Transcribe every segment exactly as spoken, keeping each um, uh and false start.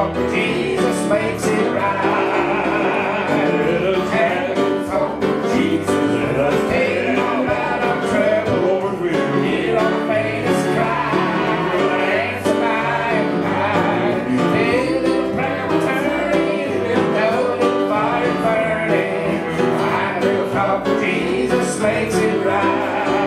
talk with Jesus makes it right. Let us have a little talk with Jesus. Let us tell him all about our trouble. Lord, we'll hear our faintest cry. We'll answer by and by. Say a little prayer returning. We'll know a little fire burning. Find a little talk with Jesus makes it right.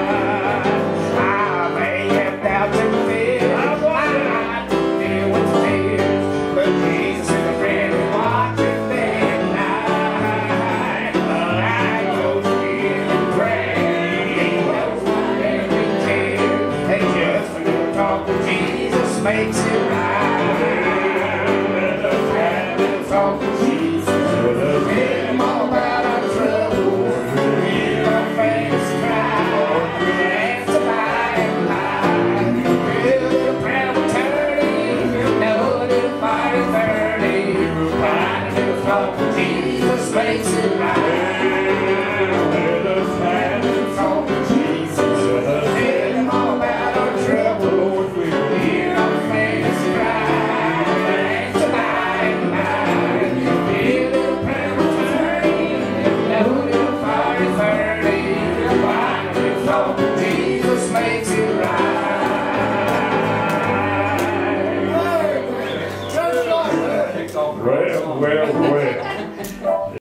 I may have doubts and fears. I might deal with tears, but Jesus is a friend who watches day and night. But I go to him and pray. He knows my every tear. And just a little talk with Jesus makes it right. Let us have a little talk with Jesus. Let us tell him all about our trouble. We'll hear our faintest cry. We'll answer by and by. We'll little prayer returning. We'll know a little fire is burning. Find a little talk with Jesus makes it right. Let us have a little talk with Jesus. Let us tell him all about our trouble. Lord, we'll hear our faintest cry. We'll answer by and by. We'll little prayer returning. We'll know a little fire is burning. Find a little talk with Jesus makes it right. Well, well, well.